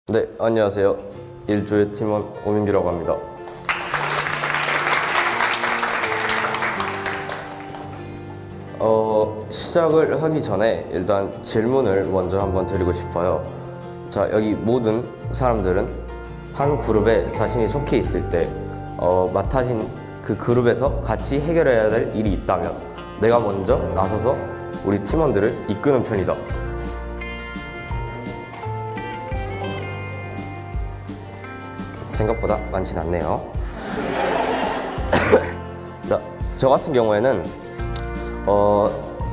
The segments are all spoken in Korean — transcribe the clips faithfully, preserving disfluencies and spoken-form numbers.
네, 안녕하세요. 일조의 팀원 오민규라고 합니다. 어, 시작을 하기 전에 일단 질문을 먼저 한번 드리고 싶어요. 자, 여기 모든 사람들은 한 그룹에 자신이 속해 있을 때 어, 맡아진 그 그룹에서 같이 해결해야 될 일이 있다면 내가 먼저 나서서 우리 팀원들을 이끄는 편이다. 생각보다 많진 않네요. 자, 저 같은 경우에는 어,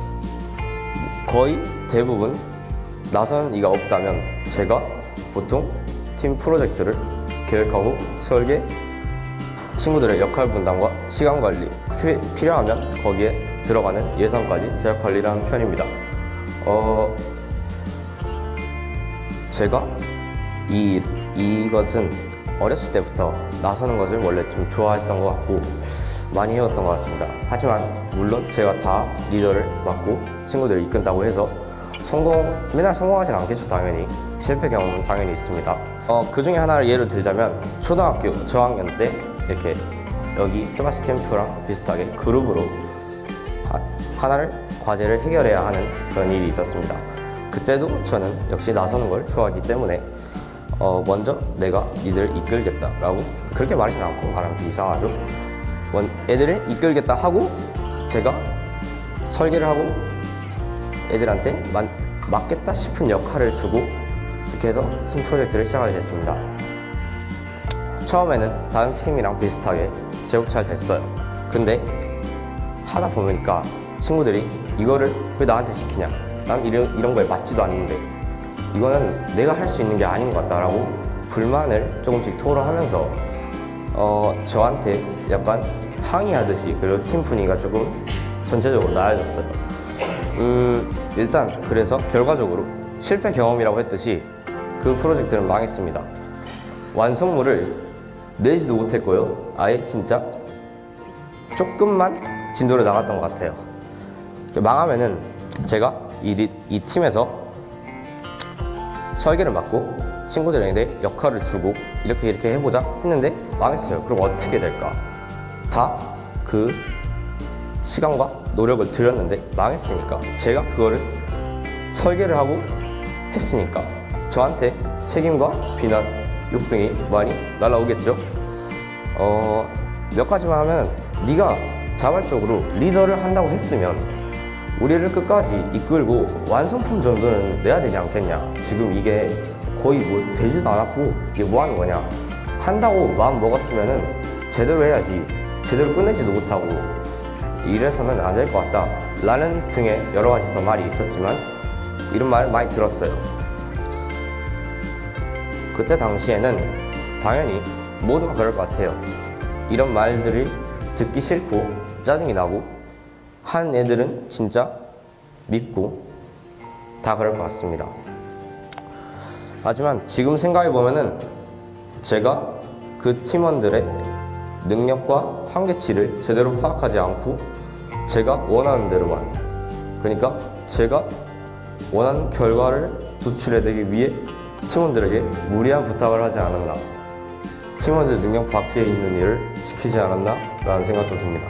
거의 대부분 나선 이가 없다면 제가 보통 팀 프로젝트를 계획하고 설계, 친구들의 역할 분담과 시간 관리, 피, 필요하면 거기에 들어가는 예산까지 제가 관리를 하는 편입니다. 어, 제가 이, 이것은 어렸을 때부터 나서는 것을 원래 좀 좋아했던 것 같고 많이 해왔던 것 같습니다. 하지만 물론 제가 다 리더를 맡고 친구들을 이끈다고 해서 성공, 맨날 성공하진 않겠죠. 당연히 실패 경험은 당연히 있습니다. 어, 그 중에 하나를 예를 들자면 초등학교 저학년 때 이렇게 여기 세바스 캠프랑 비슷하게 그룹으로 하, 하나를 과제를 해결해야 하는 그런 일이 있었습니다. 그때도 저는 역시 나서는 걸 좋아하기 때문에 어, 먼저 내가 니들을 이끌겠다라고 그렇게 말하진 않고 말하면 좀 이상하죠. 원, 애들을 이끌겠다 하고 제가 설계를 하고 애들한테 만, 맡겠다 싶은 역할을 주고 이렇게 해서 팀 프로젝트를 시작하게 됐습니다. 처음에는 다른 팀이랑 비슷하게 제법 잘 됐어요. 근데 하다 보니까 친구들이 이거를 왜 나한테 시키냐, 난 이런, 이런 거에 맞지도 않는데 이거는 내가 할 수 있는 게 아닌 것 같다라고 불만을 조금씩 토로하면서 어, 저한테 약간 항의하듯이, 그리고 팀 분위기가 조금 전체적으로 나아졌어요. 음, 일단 그래서 결과적으로 실패 경험이라고 했듯이 그 프로젝트는 망했습니다. 완성물을 내지도 못했고요. 아예 진짜 조금만 진도를 나갔던 것 같아요. 망하면은 제가 이, 리, 이 팀에서 설계를 맡고 친구들에게 역할을 주고 이렇게 이렇게 해보자 했는데 망했어요. 그럼 어떻게 될까? 다 그 시간과 노력을 들였는데 망했으니까, 제가 그거를 설계를 하고 했으니까 저한테 책임과 비난, 욕 등이 많이 날라오겠죠. 어, 몇 가지만 하면 네가 자발적으로 리더를 한다고 했으면 우리를 끝까지 이끌고 완성품 정도는 내야 되지 않겠냐. 지금 이게 거의 뭐 되지도 않았고 이게 뭐 하는 거냐. 한다고 마음 먹었으면은 제대로 해야지, 제대로 끝내지도 못하고 이래서는 안 될 것 같다 라는 등의 여러 가지 더 말이 있었지만 이런 말을 많이 들었어요. 그때 당시에는 당연히 모두가 그럴 것 같아요. 이런 말들을 듣기 싫고 짜증이 나고 한 애들은 진짜 믿고 다 그럴 것 같습니다. 하지만 지금 생각해보면은 제가 그 팀원들의 능력과 한계치를 제대로 파악하지 않고 제가 원하는 대로만, 그러니까 제가 원하는 결과를 도출해내기 위해 팀원들에게 무리한 부탁을 하지 않았나, 팀원들 능력 밖에 있는 일을 시키지 않았나 라는 생각도 듭니다.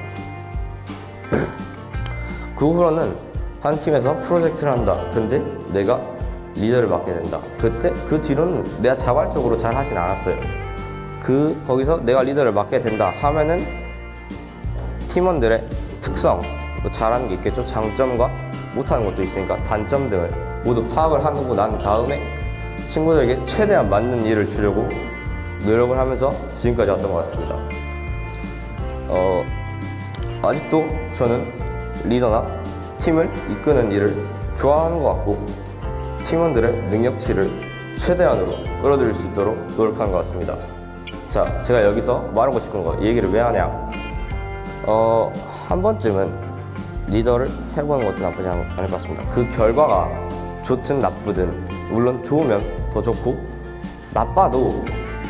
그 후로는 한 팀에서 프로젝트를 한다. 근데 내가 리더를 맡게 된다. 그때 그 뒤로는 내가 자발적으로 잘 하진 않았어요. 그 거기서 내가 리더를 맡게 된다 하면은 팀원들의 특성, 뭐 잘하는 게 있겠죠. 장점과 못하는 것도 있으니까 단점 등을 모두 파악을 하고 난 다음에 친구들에게 최대한 맞는 일을 주려고 노력을 하면서 지금까지 왔던 것 같습니다. 어, 아직도 저는 리더나 팀을 이끄는 일을 좋아하는 것 같고 팀원들의 능력치를 최대한으로 끌어들일 수 있도록 노력하는 것 같습니다. 자, 제가 여기서 말하고 싶은 거, 이 얘기를 왜 하냐, 어, 한 번쯤은 리더를 해보는 것도 나쁘지 않을 것 같습니다. 그 결과가 좋든 나쁘든, 물론 좋으면 더 좋고 나빠도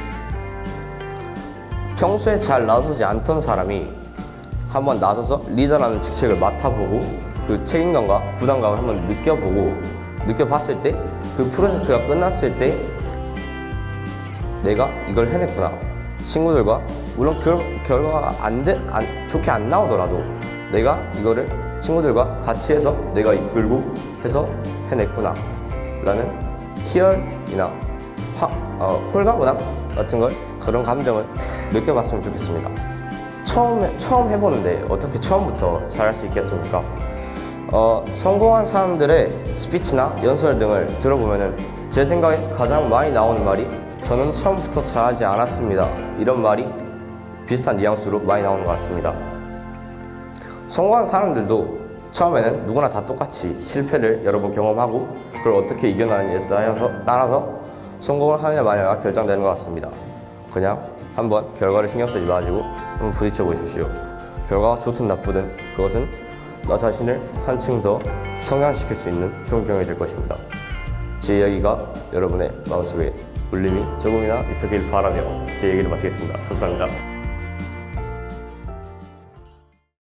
평소에 잘 나서지 않던 사람이 한번 나서서 리더라는 직책을 맡아보고 그 책임감과 부담감을 한번 느껴보고 느껴봤을 때 그 프로젝트가 끝났을 때 내가 이걸 해냈구나. 친구들과 물론 결, 결과가 안 돼, 안, 좋게 안 나오더라도 내가 이거를 친구들과 같이 해서 내가 이끌고 해서 해냈구나 라는 희열이나 화, 어, 홀가분함 같은 걸, 그런 감정을 느껴봤으면 좋겠습니다. 처음, 처음 해보는데 어떻게 처음부터 잘할 수 있겠습니까? 어, 성공한 사람들의 스피치나 연설 등을 들어보면은 제 생각에 가장 많이 나오는 말이 저는 처음부터 잘하지 않았습니다. 이런 말이 비슷한 뉘앙스로 많이 나오는 것 같습니다. 성공한 사람들도 처음에는 누구나 다 똑같이 실패를 여러 번 경험하고 그걸 어떻게 이겨나가느냐에 따라서, 따라서 성공을 하느냐 마느냐가 결정되는 것 같습니다. 그냥 한번 결과를 신경 쓰지 마시고 한번 부딪혀 보십시오. 결과가 좋든 나쁘든 그것은 나 자신을 한층 더 성장시킬 수 있는 좋은 경험이 될 것입니다. 제 이야기가 여러분의 마음속에 울림이 조금이나 있었길 바라며 제 얘기를 마치겠습니다. 감사합니다.